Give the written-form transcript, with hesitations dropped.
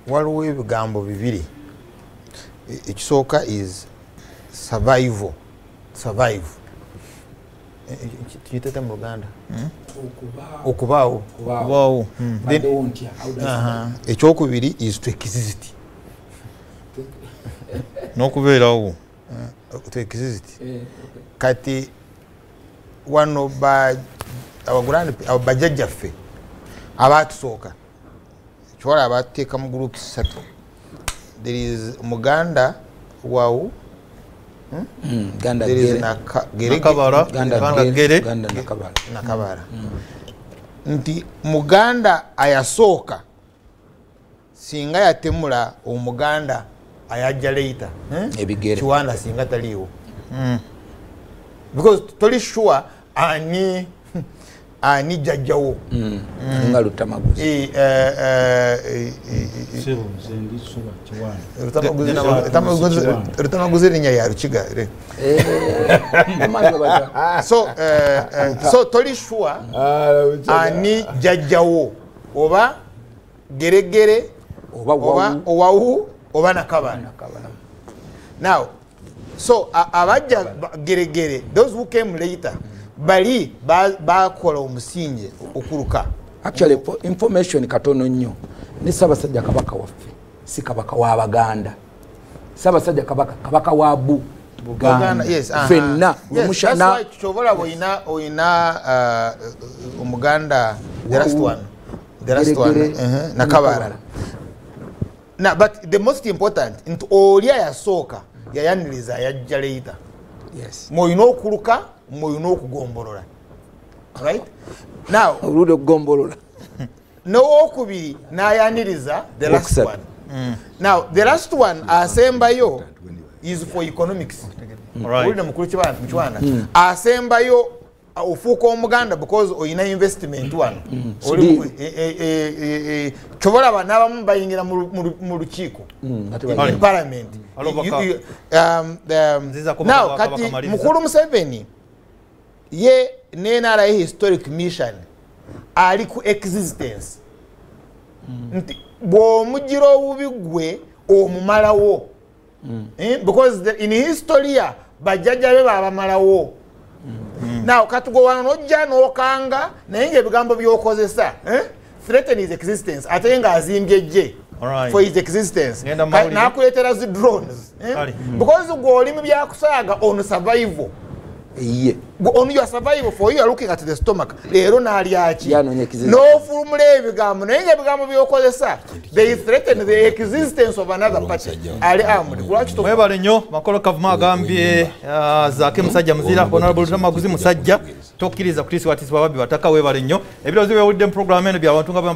waliwo ebigambo bibiri. Ekisooka is survive. Kiyitete mu Luganda. Okubaawo. Ekyokubiri is to exist. N'okubeerawo. To exist. Kati wano bajjajjaffe abaatusooka kiwala abaateeka mu group 3. There is Muganda, Wow, Ganda there is Nakabara, Nakabara. Nti Muganda ayasooka singa yatemula Omuganda ayajja later. Kiwanda singa taliiwo. Because toli sure ani jajjawo. Nga Rutamaguzi. Rutamaguzi linnya ya Rukiga. So toli sure ani jajjawo oba geregere oba Owawu oba Nakabana. Now, so abajja geregere, those who came later, bali bakola omusinge okuluka. Actually, for information katono nnyo, ni Ssaabasajja Kabaka waffe, si Kabaka wa Baganda. Ssaabasajja Kabaka wa Buganda. Yes, Fenna, Rwomushana. That's why chobola oyina Omuganda, the last one. Nakabara. Now, but the most important, into Olia yasooka yayaniriza yajja later. Yes. Moyina okuluka, moyina okugombolola. Right? Now, olude okugombolola. N'owokubiri n'ayaniriza the last one. Now, the last one asembayo is for economics. Right. Asembayo ofuuka Omuganda because oyina investment one. Chobola banabamu bayingira mu lukiiko. In parliament. Now, kati Mukulu Museveni ye NRA historic mission ali ku existence. Bw'omugira obubi gwe omumalawo. Because in history bajjajja be babamalawo. Now, katugo wano nojja n'okanga naye ng'ebigambo by'okozesa threaten his existence ate nga azimbye je for his existence n'akuleetera zi drones because gw'oli mu byakusaaga on survival. On your survival for you are looking at the stomach. Leero n'alyaki n'ofulumula ebigambo naye ng'ebigambo by'okozesa they threaten the existence of another party. Ali armed. Mwebale nnyo Makolo Kavuma agambye Zaake musajja muzira Honorable Rutamaguzi musajja tokkiriza kutisibwatisibwa babbi bataka. Webale nnyo ebirowoozo by'ewulidde mu program eno by'abantu nga